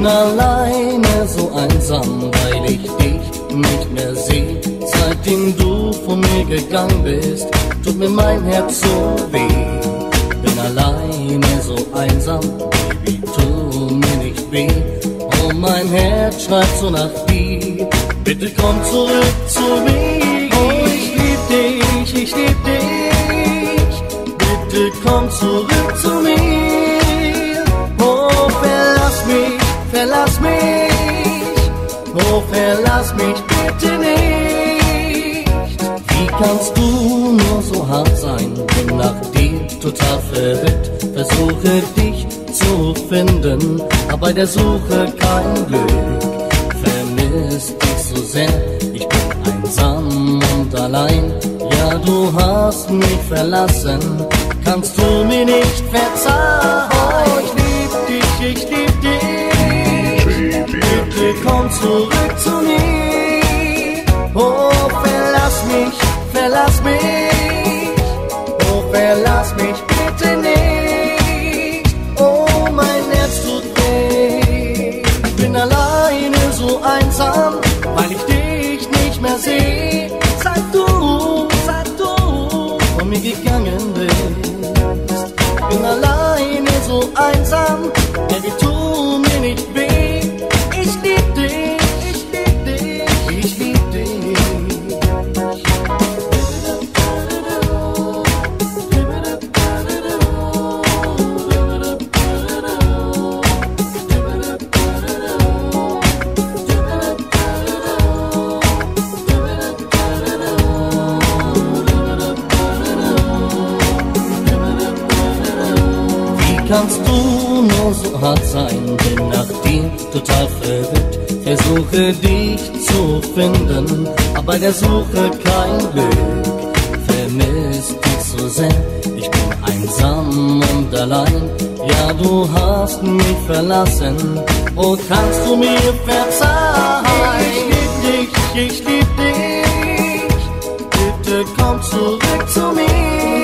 bin alleine so einsam, weil ich dich nicht mehr sehe. Seitdem du von mir gegangen bist, tut mir mein Herz so weh. Bin alleine so einsam, Baby, tu mir nicht weh. Oh, mein Herz schreit so nach dir, bitte komm zurück zu mir. Oh, ich lieb dich, ich lieb dich, bitte komm zurück zu mir. Oh, verlass mich, verlass mich, oh, verlass mich bitte nicht. Wie kannst du nur so hart sein, bin nach dir total verrückt, versuche dich zu finden, aber bei der Suche kein Glück. Vermiss dich so sehr, ich bin einsam und allein. Ja, du hast mich verlassen, kannst du mir nicht verzeihen. Oh, ich lieb dich, ich lieb dich, bitte komm zurück zu mir. Oh, verlass mich, verlass mich, oh, verlass mich bitte nicht. Oh, mein Herz tut weh, ich bin alleine so einsam, weil ich dich nicht mehr sehe. Seit du von mir gegangen bist, bin alleine so einsam, Baby, tu mir nicht weh. Ich lieb dich, ich lieb dich, ich lieb dich. Kannst du nur so hart sein, bin nach dir total verrückt, versuche dich zu finden, aber bei der Suche kein Glück. Vermiss dich so sehr, ich bin einsam und allein. Ja, du hast mich verlassen, oh, kannst du mir verzeihen? Ich lieb dich, ich lieb dich, bitte komm zurück zu mir.